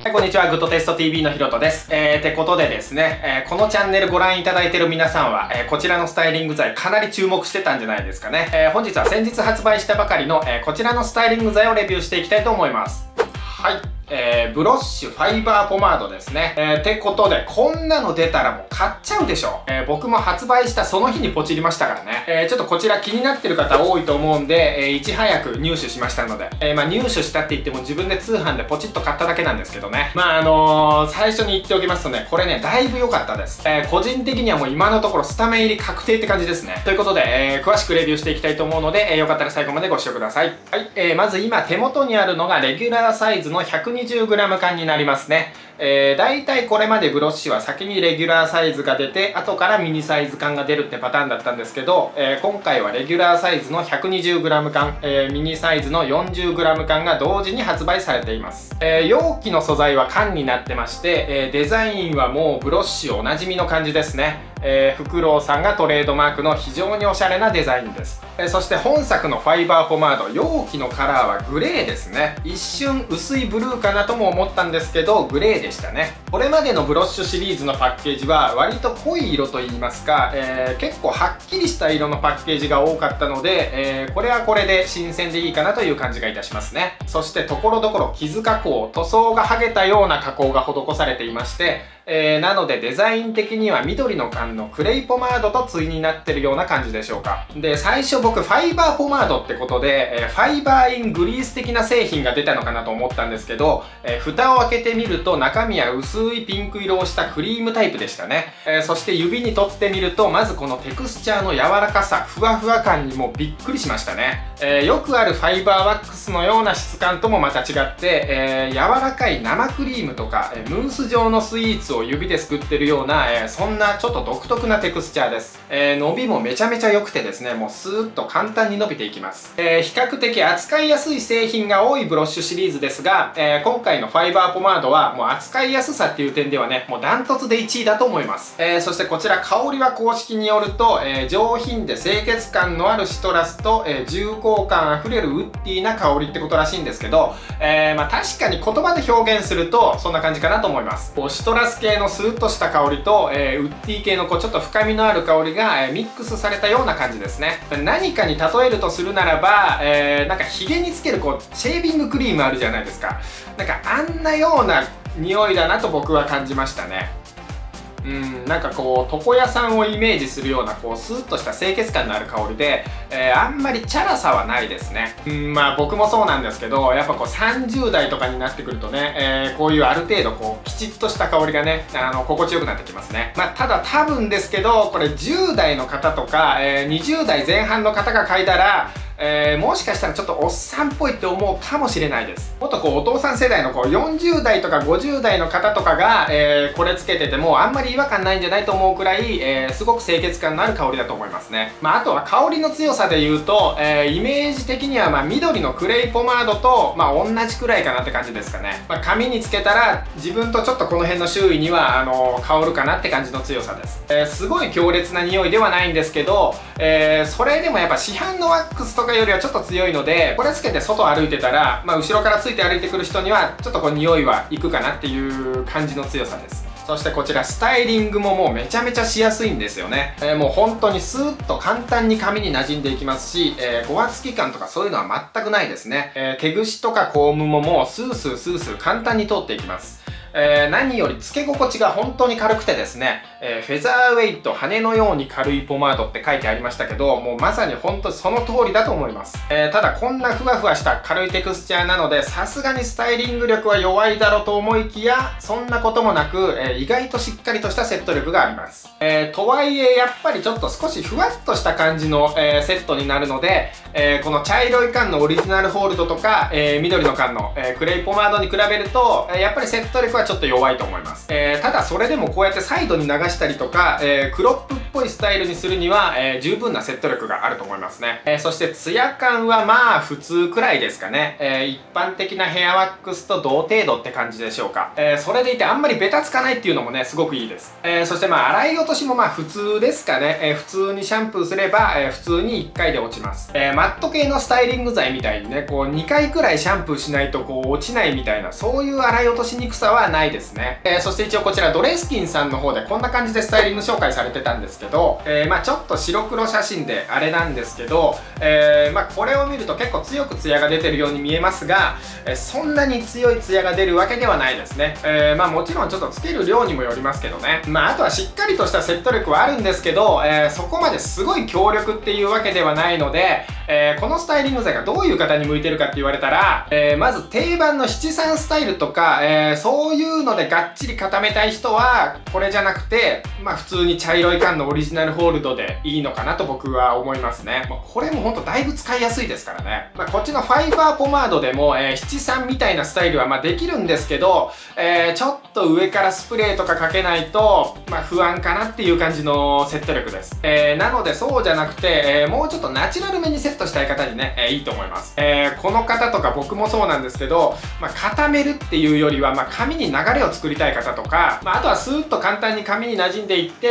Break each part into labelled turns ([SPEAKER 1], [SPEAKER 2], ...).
[SPEAKER 1] こんにちは、グッドテスト TV のひろとです。ってことでですね、このチャンネルご覧いただいている皆さんは、こちらのスタイリング剤かなり注目してたんじゃないですかね。本日は先日発売したばかりの、こちらのスタイリング剤をレビューしていきたいと思います。はい。ブロッシュファイバーポマードですね。ってことで、こんなの出たらもう買っちゃうでしょ。僕も発売したその日にポチりましたからね。ちょっとこちら気になってる方多いと思うんで、いち早く入手しましたので、入手したって言っても自分で通販でポチッと買っただけなんですけどね。最初に言っておきますとね、これね、だいぶ良かったです。個人的にはもう今のところスタメン入り確定って感じですね。ということで、詳しくレビューしていきたいと思うので、よかったら最後までご視聴ください。はい。まず今手元にあるのがレギュラーサイズの 120g 缶になりますね。大体これまでブロッシュは先にレギュラーサイズが出て後からミニサイズ缶が出るってパターンだったんですけど、今回はレギュラーサイズの 120g 缶、ミニサイズの 40g 缶が同時に発売されています。容器の素材は缶になってまして、デザインはもうブロッシュおなじみの感じですね。フクロウさんがトレードマークの非常におしゃれなデザインです。そして本作のファイバーポマード、容器のカラーはグレーですね。一瞬薄いブルーかなとも思ったんですけど、グレーでしたね。これまでのブロッシュシリーズのパッケージは割と濃い色といいますか、結構はっきりした色のパッケージが多かったので、これはこれで新鮮でいいかなという感じがいたしますね。そしてところどころ傷加工、塗装が剥げたような加工が施されていまして、なのでデザイン的には緑の缶のクレイポマードと対になってるような感じでしょうか。で、最初僕ファイバーポマードってことで、ファイバーイングリース的な製品が出たのかなと思ったんですけど、蓋を開けてみると中身は薄いピンク色をしたクリームタイプでしたね。そして指に取ってみると、まずこのテクスチャーの柔らかさ、ふわふわ感にもびっくりしましたね。よくあるファイバーワックスのような質感ともまた違って、柔らかい生クリームとか、ムース状のスイーツを指ですくってるような、そんなちょっと独特なテクスチャーです。伸びもめちゃめちゃ良くてですね、もうスーッと簡単に伸びていきます。比較的扱いやすい製品が多いブロッシュシリーズですが、今回のファイバーポマードはもう扱いやすさっていう点ではね、もうダントツで1位だと思います。そしてこちら香りは公式によると、上品で清潔感のあるシトラスと、重厚感あふれるウッディな香りってことらしいんですけど、確かに言葉で表現するとそんな感じかなと思います。こうシトラス系のスーッとした香りと、ウッディ系のこうちょっと深みのある香りが、ミックスされたような感じですね。何かに例えるとするならば、なんかヒゲにつけるこうシェービングクリームあるじゃないですか。なんかあんなような匂いだなと僕は感じましたね。なんかこう床屋さんをイメージするようなこうスーッとした清潔感のある香りで、あんまりチャラさはないですね。僕もそうなんですけど、やっぱこう30代とかになってくるとね、こういうある程度こうきちっとした香りがね、心地よくなってきますね。ただ多分ですけど、これ10代の方とか、20代前半の方が嗅いだら、もしかしたらちょっとおっさんっぽいって思うかもしれないです。もっとこうお父さん世代のこう40代とか50代の方とかが、これつけててもあんまり違和感ないんじゃないと思うくらい、すごく清潔感のある香りだと思いますね。あとは香りの強さで言うと、イメージ的には緑のクレイポマードと、同じくらいかなって感じですかね。髪につけたら自分とちょっとこの辺の周囲には香るかなって感じの強さです。すごい強烈な匂いではないんですけど、それでもやっぱ市販のワックスとかよりはちょっと強いので、これつけて外歩いてたら、後ろからついて歩いてくる人にはちょっとこう匂いはいくかなっていう感じの強さです。そしてこちらスタイリングももうめちゃめちゃしやすいんですよね。もう本当にスーッと簡単に髪に馴染んでいきますし、ごわつき感とかそういうのは全くないですね。毛ぐしとかコームももうスースースースー簡単に通っていきます。何よりつけ心地が本当に軽くてですね、フェザーウェイト羽のように軽いポマードって書いてありましたけど、もうまさに本当にその通りだと思います。ただこんなふわふわした軽いテクスチャーなので、さすがにスタイリング力は弱いだろうと思いきや、そんなこともなく、意外としっかりとしたセット力があります。とはいえやっぱりちょっと少しふわっとした感じの、セットになるので、この茶色い缶のオリジナルホールドとか、緑の缶の、クレイポマードに比べると、やっぱりセット力はちょっと弱いと思います。ただそれでもこうやってサイドに流らしたりとか、クロップっぽいスタイルにするには、十分なセット力があると思いますね。そしてツヤ感はまあ普通くらいですかね。一般的なヘアワックスと同程度って感じでしょうか。それでいてあんまりベタつかないっていうのもね、すごくいいです。そしてまあ洗い落としもまあ普通ですかね。普通にシャンプーすれば、普通に1回で落ちます。マット系のスタイリング剤みたいにね、こう2回くらいシャンプーしないとこう落ちないみたいな、そういう洗い落としにくさはないですね。そして一応こちらドレスキンさんの方でこんな感じでスタイリング紹介されてたんですけど、まあちょっと白黒写真であれなんですけど、まあこれを見ると結構強くツヤが出てるように見えますが、そんなに強いツヤが出るわけではないですね。まあもちろんちょっとつける量にもよりますけどね。まああとはしっかりとしたセット力はあるんですけど、そこまですごい強力っていうわけではないので、このスタイリング剤がどういう方に向いてるかって言われたら、まず定番の七三スタイルとか、そういうのでがっちり固めたい人はこれじゃなくて、まあ普通に茶色い缶のオリジナルホールドでいいのかなと僕は思いますね。これもほんとだいぶ使いやすいですからね。まあ、こっちのファイバーポマードでも、七三みたいなスタイルはまあできるんですけど、ちょっと上からスプレーとかかけないと、まあ不安かなっていう感じのセット力です。なのでそうじゃなくて、もうちょっとナチュラルめにセットしたい方にね、いいと思います。この方とか僕もそうなんですけど、まあ、固めるっていうよりは、まあ、髪に流れを作りたい方とか、まあ、あとはスーッと簡単に髪に馴染んでいって、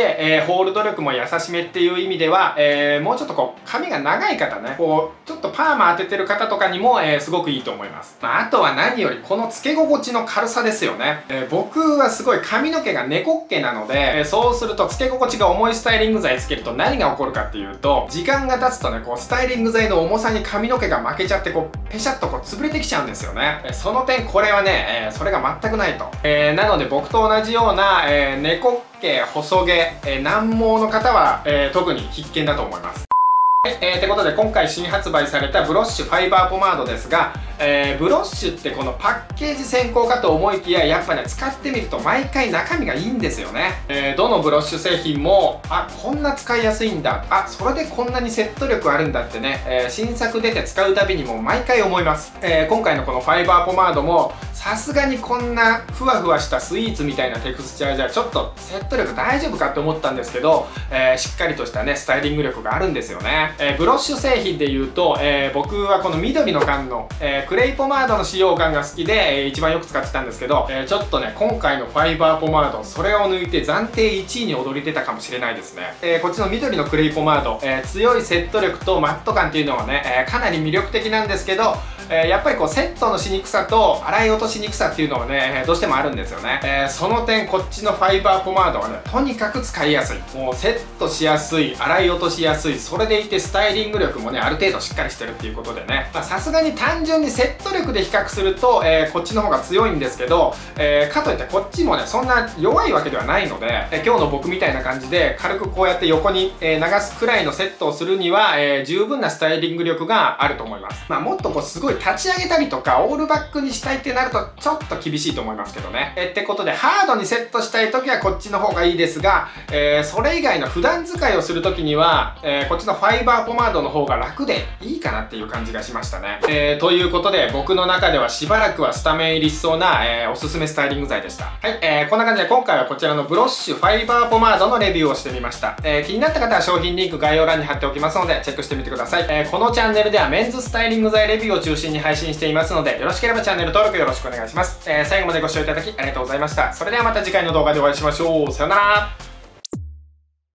[SPEAKER 1] ホールド力も優しめっていう意味では、もうちょっとこう髪が長い方ね、こうちょっとパーマ当ててる方とかにも、すごくいいと思います。まあ、あとは何よりこのつけ心地の軽さですよね。僕はすごい髪の毛が猫っ毛なので、そうするとつけ心地が重いスタイリング剤つけると何が起こるかっていうと、時間が経つとね、こうスタイリング剤の重さに髪の毛が負けちゃって、こうペシャッとこう潰れてきちゃうんですよね。その点これはね、それが全くないと。なので僕と同じような、猫っ毛、細毛、軟毛の方は、特に必見だと思います。はい、ってことで今回新発売されたブロッシュファイバーポマードですが、ブロッシュってこのパッケージ先行かと思いきや、やっぱね使ってみると毎回中身がいいんですよね。どのブロッシュ製品もこんな使いやすいんだ、それでこんなにセット力あるんだってね、新作出て使うたびにも毎回思います。今回のこのファイバーポマードもさすがにこんなふわふわしたスイーツみたいなテクスチャーじゃちょっとセット力大丈夫かって思ったんですけど、しっかりとしたねスタイリング力があるんですよね。ブロッシュ製品で言うと、僕はこの緑の缶の、クレイポマードの使用感が好きで、一番よく使ってたんですけど、ちょっとね今回のファイバーポマードそれを抜いて暫定1位に躍り出たかもしれないですね。こっちの緑のクレイポマード、強いセット力とマット感っていうのはね、かなり魅力的なんですけど、やっぱりこうセットのしにくさと洗い落としにくさっていうのはね、どうしてもあるんですよね。その点こっちのファイバーポマードはねとにかく使いやすい、もうセットしやすい、洗い落としやすい、それでいてスタイリング力もねある程度しっかりしてるっていうことでね、さすがに単純にセット力で比較すると、こっちの方が強いんですけど、かといってこっちもねそんな弱いわけではないので、今日の僕みたいな感じで軽くこうやって横に、流すくらいのセットをするには、十分なスタイリング力があると思います。もっとこうすごい立ち上げたりとかオールバックにしたいってなるとちょっと厳しいと思いますけどね。ってことでハードにセットしたい時はこっちの方がいいですが、それ以外の普段使いをする時には、こっちのファイバーポマードの方が楽でいいかなっていう感じがしましたね。ということで僕の中ではしばらくはスタメン入りしそうな、おすすめスタイリング剤でした。はい、こんな感じで今回はこちらのブロッシュファイバーポマードのレビューをしてみました。気になった方は商品リンク概要欄に貼っておきますのでチェックしてみてください。このチャンネルではメンズスタイリング剤レビューを中心に配信していますので、よろしければチャンネル登録よろしくお願いします。最後までご視聴いただきありがとうございました。それではまた次回の動画でお会いしましょう。さよなら。